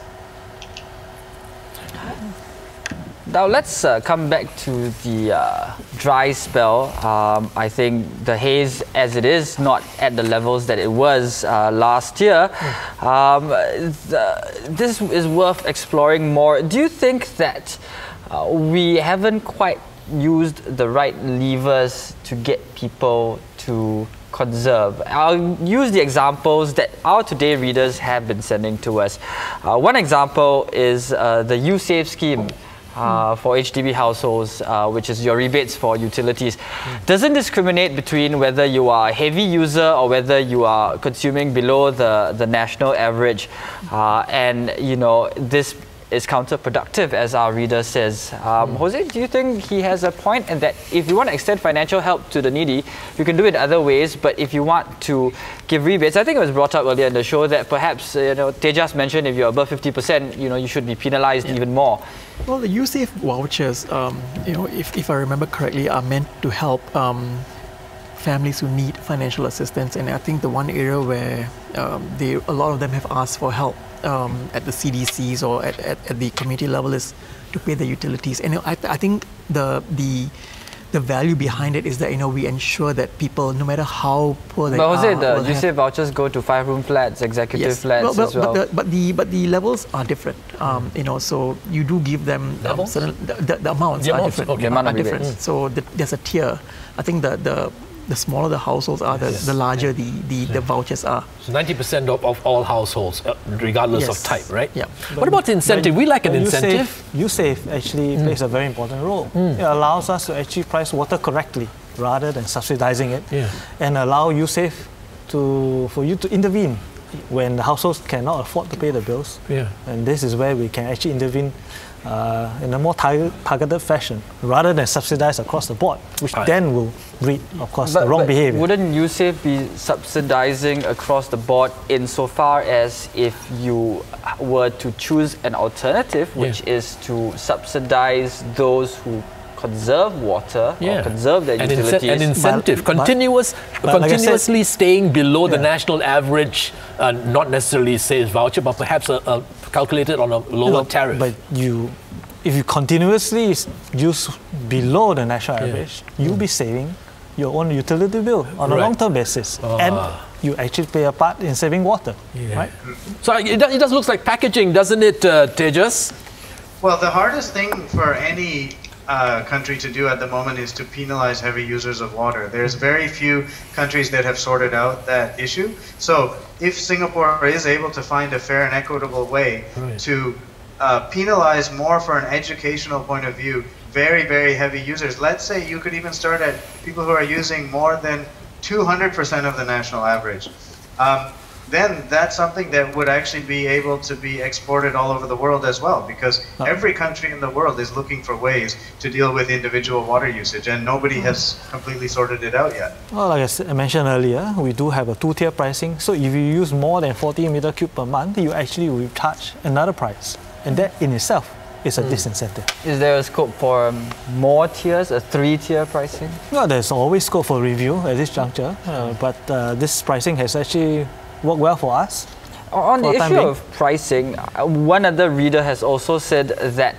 Now let's uh, come back to the uh, dry spell. Um, I think the haze as it is not at the levels that it was uh, last year. Um, the, this is worth exploring more. Do you think that uh, we haven't quite used the right levers to get people to conserve? I'll use the examples that our Today readers have been sending to us. Uh, one example is uh, the U-Save scheme. Uh, for H D B households, uh, which is your rebates for utilities, mm. doesn't discriminate between whether you are a heavy user or whether you are consuming below the, the national average. Uh, and, you know, this is counterproductive, as our reader says. Um, mm. Jose, do you think he has a point in that if you want to extend financial help to the needy, you can do it other ways, but if you want to give rebates, I think it was brought up earlier in the show that perhaps, you know, Tejas mentioned if you're above fifty percent, you know, you should be penalized yeah. even more. Well, the U-Save vouchers, um, you know, if, if I remember correctly, are meant to help um, families who need financial assistance. And I think the one area where um, they, a lot of them have asked for help um, at the C D Cs or at, at, at the community level is to pay the utilities. And I, I think the the the value behind it is that, you know, we ensure that people, no matter how poor they but are, Jose, the U-Save vouchers go to five-room flats, executive yes. flats well, well, as well. But the, but the but the levels are different. Um, you know, so you do give them um, certain, the, the, the amounts the are amounts, different. okay. The are different. Mm. So the, there's a tier. I think the the the smaller the households are, the, yes. the larger the, the, yeah. the vouchers are. So ninety percent of, of all households, uh, regardless yes. of type, right? Yeah. What but, about the incentive? We like an incentive. U-Save actually mm. plays a very important role. Mm. It allows us to actually price water correctly rather than subsidizing it, yeah. and allow U-Save to for you to intervene when the households cannot afford to pay the bills. Yeah. And this is where we can actually intervene uh, in a more tar targeted fashion, rather than subsidize across the board, which Right. then will breed, of course, But, the wrong but behavior. wouldn't U S A F be subsidizing across the board insofar as if you were to choose an alternative, which Yeah. is to subsidize those who conserve water or conserve their an utilities? An incentive, But- continuous, but like I said- continuously staying below the Yeah. national average, uh, not necessarily sales voucher, but perhaps a, a calculated on a lower No, tariff. But you, if you continuously s- use below the national average, you'll be saving your own utility bill on a Right. long-term basis, and you actually play a part in saving water, right? So it, do- it does look like packaging, doesn't it, uh, Tejas? Well, the hardest thing for any uh, country to do at the moment is to penalize heavy users of water. There's very few countries that have sorted out that issue. So if Singapore is able to find a fair and equitable way Right. to uh, penalize more for an educational point of view, very, very heavy users, let's say you could even start at people who are using more than two hundred percent of the national average. Um, then that's something that would actually be able to be exported all over the world as well, because every country in the world is looking for ways to deal with individual water usage, and nobody has completely sorted it out yet. Well, like I s- I mentioned earlier, we do have a two-tier pricing. So if you use more than forty meter cube per month, you actually will charge another price, and that in itself is a disincentive. Is there a scope for um, more tiers, a three-tier pricing? Well, there's always scope for review at this juncture, uh, but uh, this pricing has actually worked well for us. On the For the time issue being. of pricing, uh, one other reader has also said that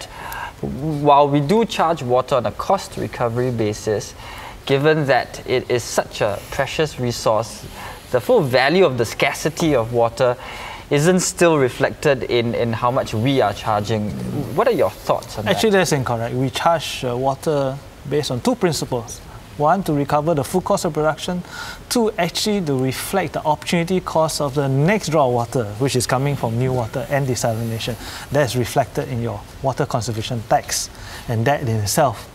while we do charge water on a cost recovery basis, given that it is such a precious resource, the full value of the scarcity of water isn't still reflected in, in how much we are charging. What are your thoughts on Actually, that? that's incorrect. We charge uh, water based on two principles. One, to recover the full cost of production. Two, actually to reflect the opportunity cost of the next draw of water, which is coming from new water and desalination. That's reflected in your water conservation tax. And that in itself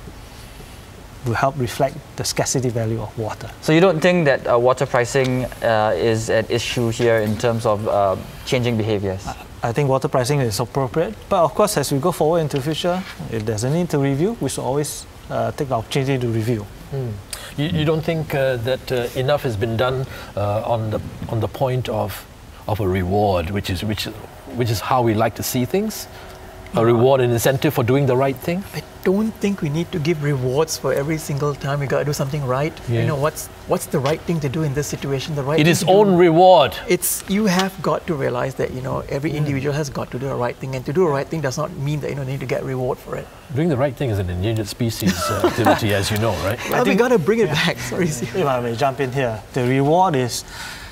will help reflect the scarcity value of water. So you don't think that uh, water pricing uh, is an issue here in terms of uh, changing behaviors? I think water pricing is appropriate, but of course, as we go forward into the future, if there's a need to review, we should always uh, take the opportunity to review. Mm. You, you don't think uh, that uh, enough has been done uh, on the on the point of of a reward, which is which which is how we like to see things, a reward and incentive for doing the right thing? I don't think we need to give rewards for every single time we got to do something right. Yeah. You know, what's what's the right thing to do in this situation? The right It thing is to do- own reward. It's you have got to realize that you know every individual has got to do the right thing, and to do the right thing does not mean that you know they need to get reward for it. Doing the right thing is an endangered species uh, activity, as you know, right? Well, we got to bring it back. Sorry, If I may jump in here, the reward is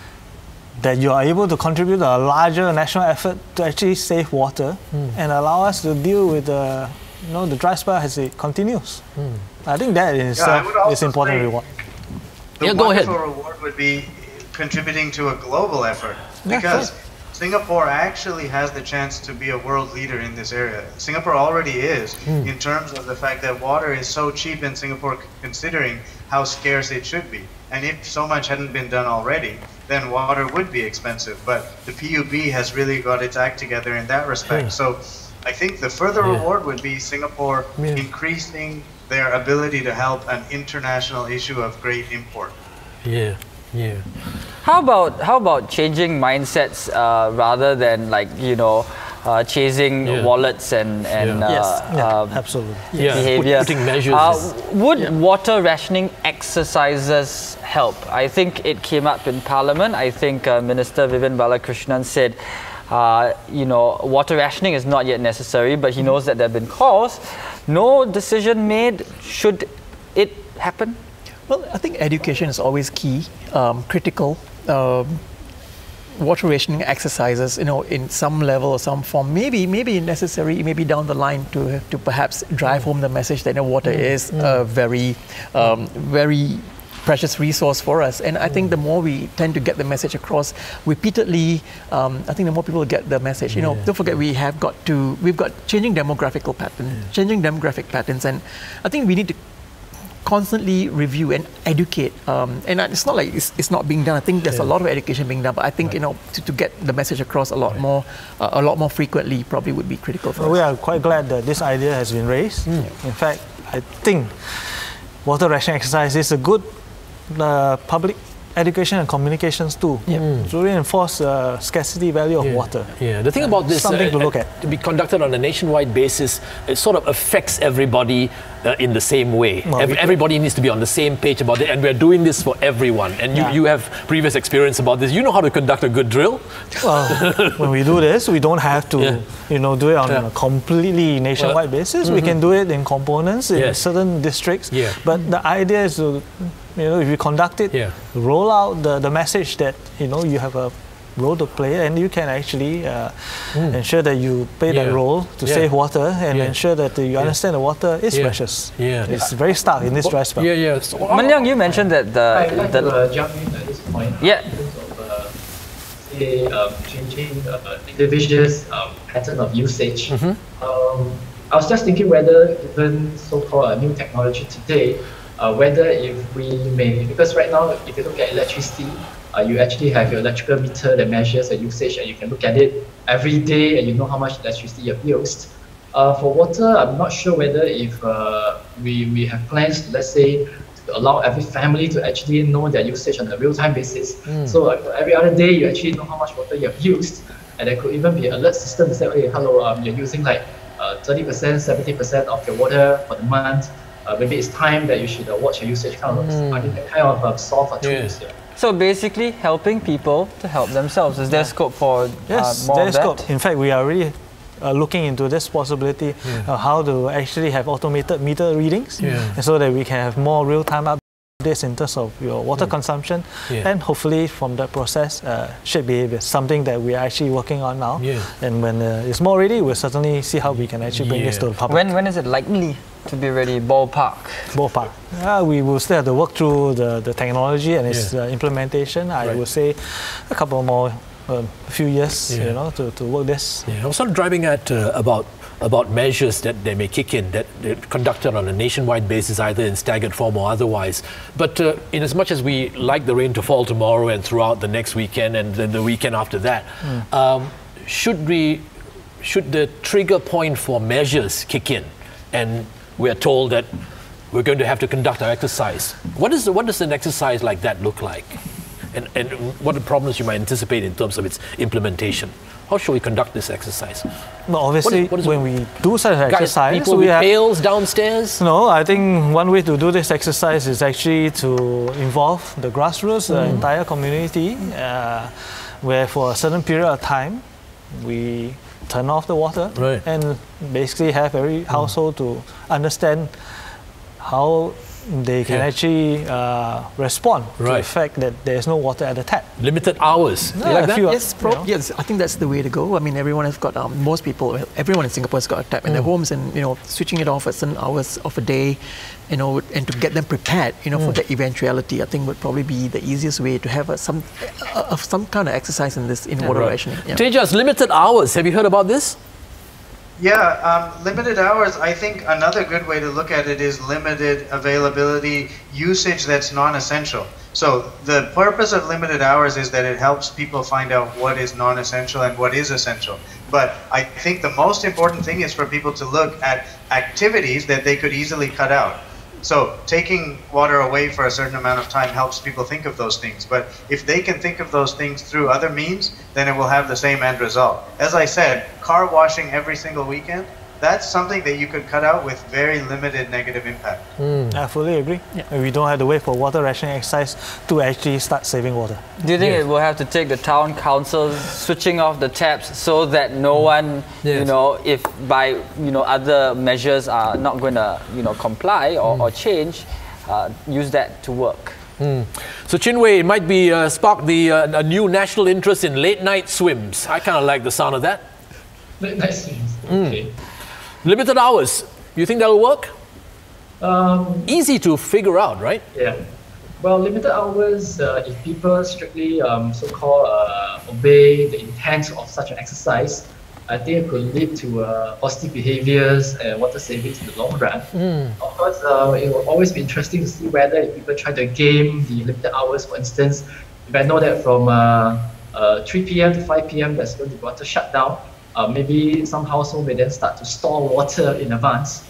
that you are able to contribute a larger national effort to actually save water and allow us to deal with the, you know, the dry spell as it continues. I think that in Yeah, I itself would also is important say reward. The Yeah, go ahead. wonderful reward would be contributing to a global effort, Yeah, because Singapore actually has the chance to be a world leader in this area. Singapore already is, in terms of the fact that water is so cheap in Singapore, considering how scarce it should be. And if so much hadn't been done already, then water would be expensive. But the P U B has really got its act together in that respect. So I think the further Yeah. reward would be Singapore Yeah. increasing their ability to help an international issue of great import. Yeah, yeah. How about how about changing mindsets uh, rather than like you know uh, chasing Yeah. wallets and and Yeah. uh, Yes, yeah, um, absolutely. Yeah, behavior? put- putting measures. Uh, is- would water rationing exercises help? I think it came up in Parliament. I think uh, Minister Vivian Balakrishnan said, uh, you know, water rationing is not yet necessary, but he knows that there have been calls. No decision made. Should it happen? Well, I think education is always key, um, critical. Um, water rationing exercises, you know, in some level or some form, maybe maybe necessary, maybe down the line to to perhaps drive home the message that you know, water is a very, um, very precious resource for us. And I think the more we tend to get the message across repeatedly, um, I think the more people get the message. You know, Yeah. don't forget we have got to, we've got changing demographical patterns, changing demographic patterns, and I think we need to constantly review and educate. Um, and it's not like it's, it's not being done. I think there's Yeah. a lot of education being done, but I think, Right. you know, to, to get the message across a lot right. more, uh, a lot more frequently probably would be critical for well, us. we are quite glad that this idea has been raised. Mm. In fact, I think water rationing exercise is a good uh, public education and communications tool yep. mm. to reinforce the uh, scarcity value of yeah. water. Yeah, the thing about this, something uh, to look uh, at. to be conducted on a nationwide basis, it sort of affects everybody uh, in the same way. Well, Ev- everybody needs to be on the same page about it, and we're doing this for everyone. And you, Yeah. you have previous experience about this. You know how to conduct a good drill. Well, when we do this, we don't have to, Yeah. you know, do it on Yeah. a completely nationwide Well, basis. mm-hmm. We can do it in components in Yes. certain districts. Yeah. But the idea is to, you know, if you conduct it, Yeah. roll out the, the message that, you know, you have a role to play, and you can actually uh, Mm. ensure that you play Yeah. that role to Yeah. save water and Yeah. ensure that you Yeah. understand the water is Yeah. precious. Yeah. It's very stark in this dry spell. Yeah, yeah. So, Manliang, you mentioned that the, I'd like the to uh, jump in at this point. Yeah. In terms of, uh, say, um, changing uh, individuals' um, pattern of usage. Mhm. Um, I was just thinking whether, given so-called uh, new technology today, uh, whether if we may, because right now, if you look at electricity, uh, you actually have your electrical meter that measures the usage, and you can look at it every day, and you know how much electricity you've used. Uh, for water, I'm not sure whether if uh, we, we have plans to, let's say, to allow every family to actually know their usage on a real-time basis. Mm. So uh, every other day, you actually know how much water you have used, and there could even be an alert system to say, okay, hello, um, you're using like uh, thirty percent, seventy percent of your water for the month. Uh, maybe it's time that you should uh, watch your usage. Kind of, Mm. I mean, that kind of uh, solve our Yeah. tools. Yeah. So basically, helping people to help themselves. Is there scope for Yes, uh, more there of is that? scope. In fact, we are really uh, looking into this possibility Yeah. of how to actually have automated meter readings, Yeah. and so that we can have more real-time updates in terms of your water Mm. consumption, Yeah. and hopefully from that process, uh, shape behavior, something that we are actually working on now. Yeah. And when uh, it's more ready, we'll certainly see how we can actually bring this Yeah. to the public. When when is it likely to be ready? Ballpark. Ballpark. Uh, we will still have to work through the, the technology and its Yeah. uh, implementation. I Right. would say a couple more, um, few years, Yeah. you know, to, to work this. Yeah, I was sort of driving at uh, about about measures that they may kick in that they're conducted on a nationwide basis, either in staggered form or otherwise. But uh, in as much as we like the rain to fall tomorrow and throughout the next weekend and then the weekend after that, Mm. um, should we should the trigger point for measures kick in, and we are told that we're going to have to conduct our exercise? What is the, what does an exercise like that look like? And, and what are the problems you might anticipate in terms of its implementation? How should we conduct this exercise? No, obviously, what is- when we do such an Guys, exercise, people we with have. pails downstairs? No, I think one way to do this exercise is actually to involve the grassroots, the Mm. entire community, uh, where for a certain period of time, we turn off the water Right. and basically have every household to understand how they can Yeah. actually uh, respond to the Right. fact that there is no water at the tap. Limited hours. You Yeah, like a that? few- Yes, pro- you know. yes, I think that's the way to go. I mean, everyone has got, um, most people, everyone in Singapore has got a tap in their homes, and, you know, switching it off at certain hours of a day, you know, and to get them prepared, you know, for the eventuality, I think would probably be the easiest way to have a, some uh, some kind of exercise in this, in water Right. rationing. Yeah. Tejas, limited hours. Have you heard about this? Yeah, um, limited hours, I think another good way to look at it is limited availability usage that's non-essential. So the purpose of limited hours is that it helps people find out what is non-essential and what is essential. But I think the most important thing is for people to look at activities that they could easily cut out. So taking water away for a certain amount of time helps people think of those things. But if they can think of those things through other means, then it will have the same end result. As I said, car washing every single weekend, that's something that you could cut out with very limited negative impact. I fully agree. And we don't have to wait for water rationing exercise to actually start saving water. Do you think Yes. it will have to take the town council switching off the taps so that no one, you Yes. know, if by you know other measures are not going to you know comply or, or change, uh, use that to work? Mm. So Chinwei, it might be uh, spark the uh, a new national interest in late night swims. I kind of like the sound of that. Nice. Mm. Okay. Limited hours. You think that'll work? Um, Easy to figure out, right? Yeah. Well, limited hours, uh, if people strictly um, so-called uh, obey the intent of such an exercise, I think it could lead to uh, positive behaviors and water savings in the long run. Mm. Of course, uh, it will always be interesting to see whether if people try to game the limited hours, for instance, if I know that from uh, uh, three p m to five p m there's going to be water shutdown, uh, maybe some household may then start to store water in advance.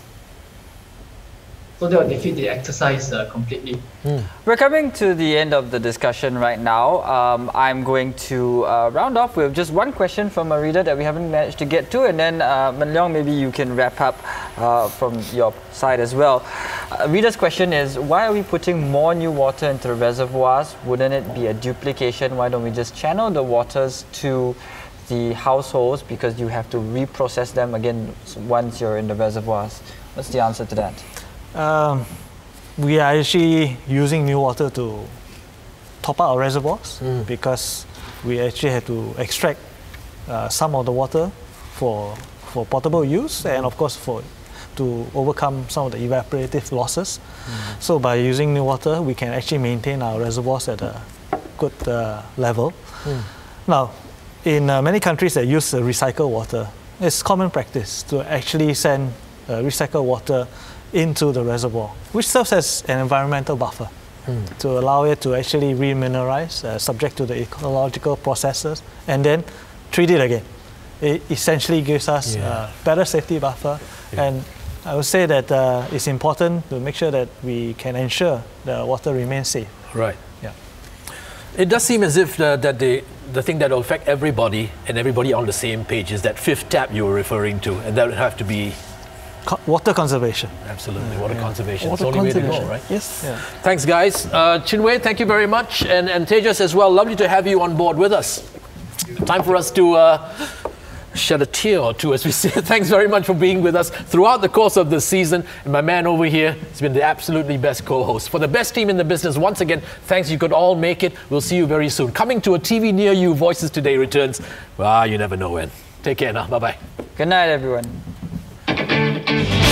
So that will defeat the exercise uh, completely. Mm. We're coming to the end of the discussion right now. Um, I'm going to uh, round off with just one question from a reader that we haven't managed to get to, and then uh, Man Leong, maybe you can wrap up uh, from your side as well. Uh, reader's question is, why are we putting more new water into the reservoirs? Wouldn't it be a duplication? Why don't we just channel the waters to the households, because you have to reprocess them again once you're in the reservoirs? What's the answer to that? Um, we are actually using new water to top up our reservoirs mm. because we actually had to extract uh, some of the water for for potable use and of course for to overcome some of the evaporative losses. Mm. So by using new water, we can actually maintain our reservoirs at a good uh, level. Mm. Now, in uh, many countries that use uh, recycled water, it's common practice to actually send uh, recycled water into the reservoir, which serves as an environmental buffer mm. to allow it to actually remineralize, uh, subject to the ecological processes, and then treat it again. It essentially gives us a yeah. uh, better safety buffer, yeah. and I would say that uh, it's important to make sure that we can ensure the water remains safe. Right. Yeah. It does seem as if the, that the, the thing that will affect everybody and everybody on the same page is that fifth tap you were referring to, and that would have to be water conservation. Absolutely, water yeah. conservation. Water it's the only way to go, right? Yes. Yeah. Thanks, guys. Uh, Chinwei, thank you very much. And, and Tejas as well. Lovely to have you on board with us. Time for us to uh, shed a tear or two, as we say. Thanks very much for being with us throughout the course of the season. And my man over here has been the absolutely best co-host. For the best team in the business, once again, thanks. You could all make it. We'll see you very soon. Coming to a T V near you, Voices Today returns. Well, you never know when. Take care now. Bye-bye. Good night, everyone.